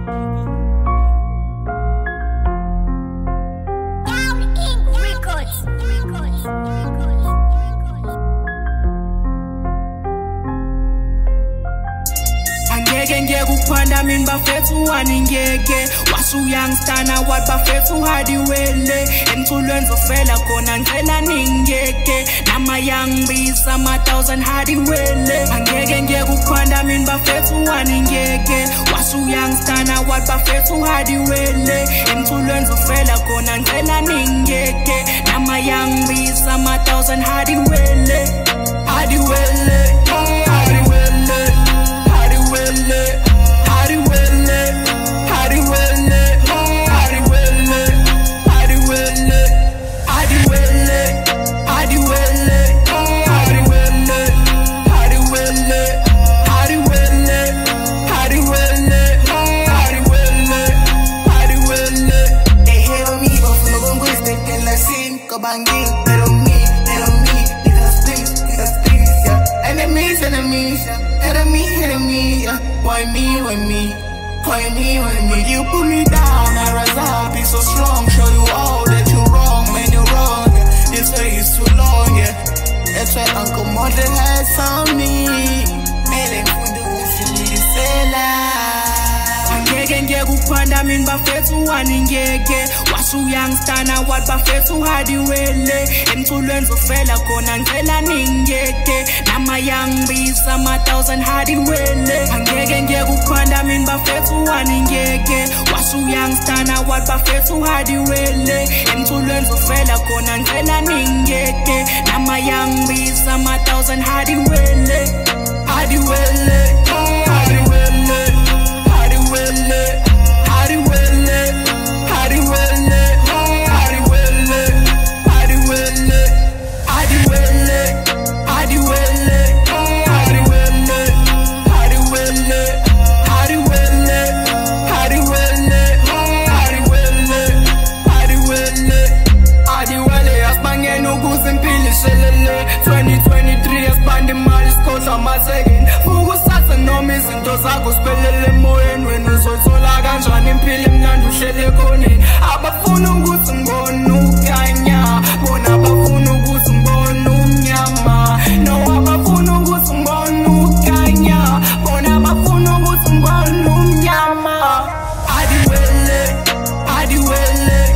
Ngeke kuphanda mina bafethu waningeke wasuyangstana wat bafethu Adiwele emculweni zofela khona ngicela ningeke nama young bees ama 1000 Adiwele ngeke kuphanda mina bafethu waningeke wasuyangstana wat bafethu Adiwele emculweni zofela khona ngicela ningeke nama young bees ama 1000 Adiwele Adiwele Why me? You put me down, I rise up, be so strong. Show you all that you're wrong, man, you're wrong. You say it's too long, yeah. That's why Uncle Mother has on me. Mele mfundu usilisela. Ngeke kuphanda mina bafethu waningeke wasuyangstana wat bafethu Adiwele emculweni zofela khona ngicela ningeke nama young bees ama 1000 Adiwele ngeke kuphanda mina bafethu waningeke wasuyangstana wat bafethu Adiwele emculweni zofela khona ngicela ningeke nama young bees ama 1000 Adiwele Adiwele Kuspelele moyeni wena uzothola kanjani impilo emnandi uhlele khoneni abafuna ukuthi ngibone ukanya bona abafuna ukuthi ngibone umnyama no abafuna ukuthi ngibone ukanya bona abafuna ukuthi ngibone umnyama Adiwele